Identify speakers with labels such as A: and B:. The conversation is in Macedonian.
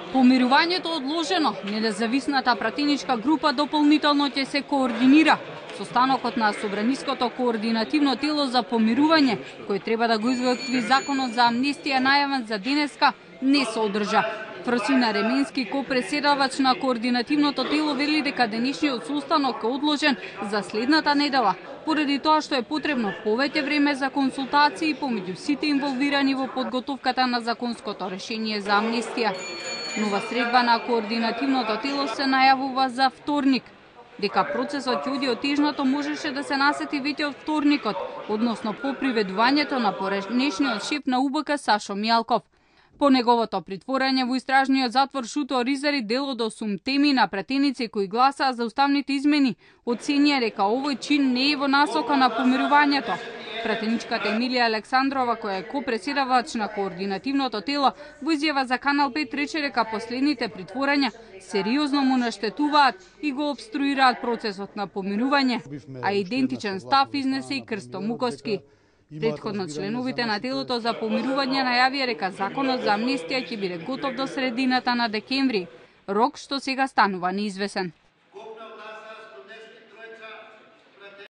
A: Помирувањето одложено, независната пратеничка група дополнително ќе се координира. Состанокот на Собраниското координативно тело за помирување, кој треба да го изготви законот за амнестија најавен за денеска, не се одржа. Фросина Ременски, ко-преседавач на координативното тело, вели дека денешниот состанок е одложен за следната недела, поради тоа што е потребно повеќе време за консултации помеѓу сите инволвирани во подготовката на законското решение за амнестија. Нова средба на координативното тело се најавува за вторник. Дека процесот ќе оди отежнато можеше да се насети веќе од вторникот, односно по приведувањето на поранешниот шеф на УБК Сашо Мијалков. По неговото притворање во истражниот затвор Шуто Ризари, дел од осумтеми на пратеници кои гласаа за уставните измени, оценија дека овој чин не е во насока на помирувањето. Пратеничката Емилија Александрова, која е ко-преседавач на координативното тело, во изјава за Канал 5 рече дека последните притворања сериозно му наштетуваат и го обструираат процесот на помирување, а идентичен став изнесе и Крсто Муковски. Претходно членовите на телото за помирување најавија дека законот за амнестија ќе биде готов до средината на декември, рок што сега станува неизвесен.